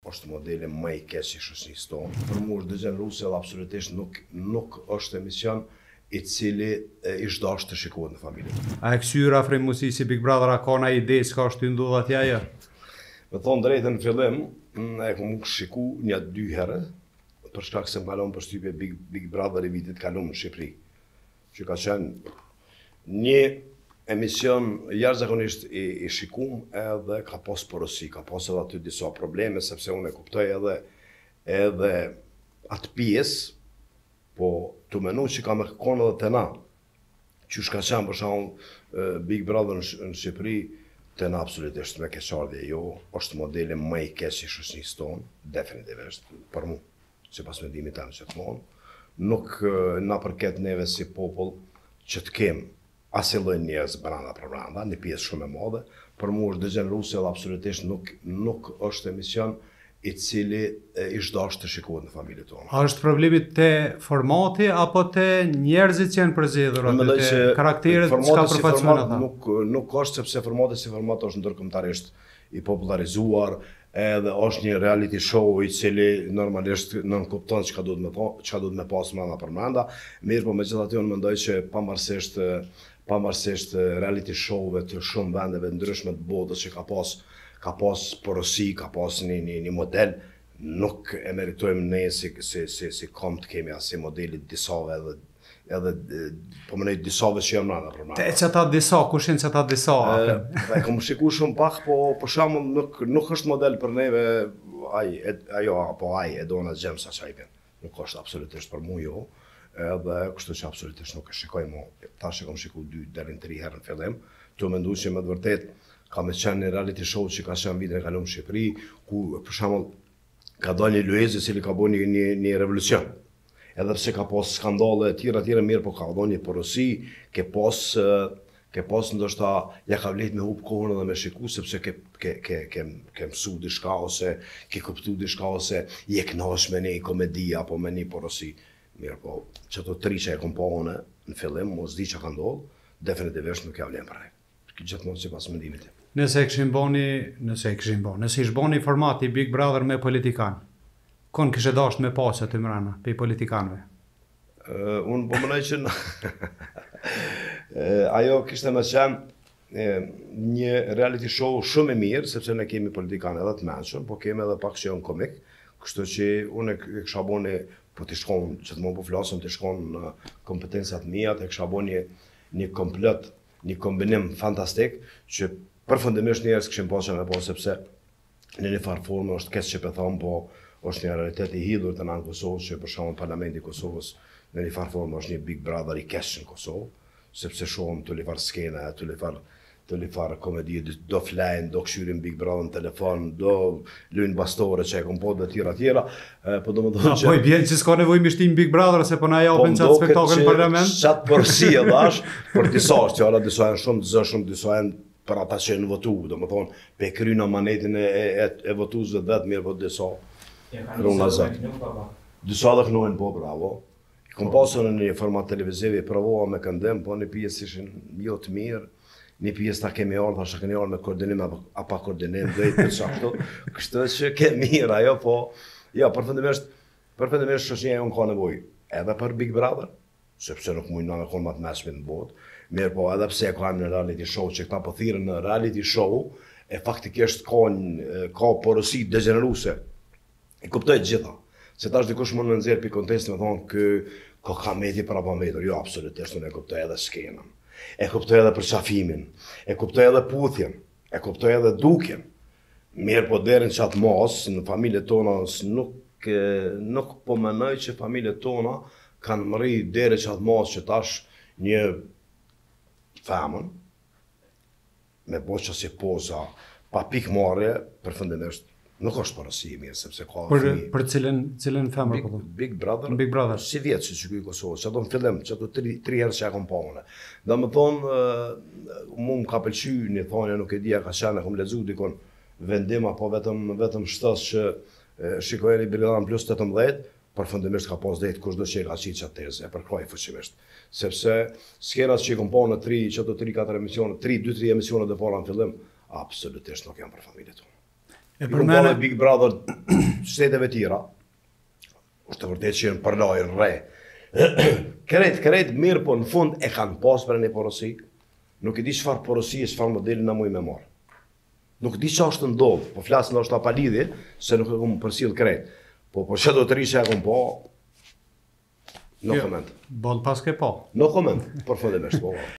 është modeli më i keq i shoqërisë tonë. Për mua është degeneruese dhe absolutisht nuk është emision i cili i shdash të shikohet në familje. A e ksyr afrimusi si Big Brother, a ka na ide s'ka është të ndodh atje ajo? Me thonë drejtën në fillim, e kom shiku një 2 herë, për shkak se më kalon përshtypje Big Brother i vitit kalum në Shqipëri. Që ka qenë një emision jashtëzakonisht i shikum edhe ka pas porosi, ka pas edhe aty disa probleme, sepse unë e kuptoj edhe atë pjesë, po të menu që ka me këkonë edhe të na, që shka qenë për shkak Big Brother në Shqipëri, të na absolutisht me keqardhje jo, është modeli më i keq i shoqërisë tonë, definitivisht, për mu, sipas mendimit tanë gjithmonë, nuk na përket neve si popull që të kem asnjë lloj njerëz brenda për brenda, një pjesë shumë e madhe, për mua është degeneruese dhe absolutisht nuk është emision i cili i shdash të shikohet në familje tonë. A është problemi te formati apo te njerëzit që janë përzgjedhur aty, te karakteret që ka përfaqësuar ata? Nuk është, sepse formati si format është ndërkombëtarisht i popularizuar, edhe është një reality show i cili normalisht nën kupton çka duhet me pas mëna për mënda, mirë po megjithatë unë mendoj që pavarësisht reality show-ve të shumë vendeve ndryshme të botës që ka pas porosi, ka pas një model, nuk e meritojmë ne si kom të kemi asnjë modeli disave edhe po mënej disave që janë mëna për mëna. Te që ta disa, kush janë që ta disa? E kom shiku shumë pak, po për shembull nuk është model për neve ai Edona Xhemsa çajpen. Nuk është absolutisht për mua jo. Edhe kështu që absolutisht nuk e shikoj mu. Tash e kom shiku 2 deri në 3 herë në fillim, të mendu që me të vërtet ka me qenë një reality show që ka qenë vitin e kalum në Shqipëri, ku për shembull ka dalë një Luezi i cili ka bërë një revolucion. Edhe pse ka pas skandale të tjera mirë, po ka dhënë një porosi, ke pas ndoshta ja ka vlet me hub kohën edhe me shiku, sepse ke mësu diçka ose ke kuptu diçka ose je kënaqsh me një komedi apo me një porosi. Mirë po, që të 3 që e kom pa une në fillim, mos di që ka ndodhë, definitivisht nuk ja vlen për ai. Gjithmonë sipas mendimit tim. Nëse ish boni formati Big Brother me politikan, kon kishe dasht me pasë aty mrena, pe politikanëve? Unë po mënoj që ajo kishte me qenë një reality show shumë e mirë, sepse ne kemi politikanë edhe të mençur, po kemi edhe pak që janë komik, kështu që unë e kisha boni, po të shkon, që të më po flasëm, të shkon në kompetencat mia, të kisha boni një komplet, një kombinim fantastik, që përfundimisht njerëz kishin pasur me pas, sepse në një farë formë është keq që po them, po është një realitet i hidhur të në Kosovë, që për shembull Parlamenti i Kosovës në një farë formë është një Big Brother i keq në Kosovë, sepse shohim të lifar skena, të lifar komedi, do flajnë, do këshyrin Big Brother në telefon, do lujnë bastore që e kom po dhe tjera, po do më thonë që... Po i bjen që s'ka nevoj me shtim Big Brother, se po na japin qatë spektakl në parlament? Qatë përsi e dhash, për disa është që ala disa janë shumë të zëshëm, disa janë për ata që janë votu, do më thonë, pe kryna manetin e votuzve vetë, mirë po disa rrunë lazat. Disa dhe kënojnë po, bravo. Kom pasur në një format televizivi, provova me këndim, po një pjesë ishin jo të mirë, një pjesë ta kemi ardhë, thashtë kemi ardhë me koordinim apo koordinim, dhejtë për qashtu, kështë që ke mirë ajo, po, ja, përfundimisht shoqënia jonë ka nevojë edhe për Big Brother, sepse nuk mujna me konë më të mesmit në botë, mirë po edhe pse ka në reality show, që këta po thirën në reality show, e faktikisht ka porosi degeneruese, e kuptoj gjitha, se tash dikush mund në nxjerr pi kontekst me thonë ka meti për apo metur, jo, absolutisht, unë e kuptoj edhe skenën. E kuptoj edhe përqafimin, e kuptoj edhe puthjen, e kuptoj edhe dukjen. Mirë po derin që atë mos, në familje tona, nuk po menoj që familje tona kanë mëri deri që atë mos që tash një femën, me boqa si poza, pa pikmarrje, përfundimisht nuk është porosi mirë, sepse ka fëmijë. Për cilën femër po? Big Brother. Big Brother. Si vjetë që i Kosovës, që ato në fillim, që ato 3 herë që e kom pa une. Dhe më thonë, mu më ka pëlqy një thonja, nuk e dija ka qenë, e kom lexu dikon vendim, apo vetëm shtës që shikojeni Birilan plus 18, përfundimisht ka pas dhejtë kushdo që e ka qitë qatë teze, e përkroj fuqimisht. Sepse skenat që i kom pa në 3-4 emisione, 2-3 emisione dhe para në fillim, absolutisht nuk janë për familje tonë. I përmene Big Brother shteteve tjera, është të vërtet që jenë përlajnë re. Kret mirë, po në fund e kanë pas për një porosi, nuk e di çfarë porosi e çfarë modeli na muj me marë. Nuk di që është ndodhë, po flasë në është ta palidhje, se nuk e kumë përsil kret. Po që do të rishë e kumë po, no comment. Bon pas ke po. No comment, përfundimisht po.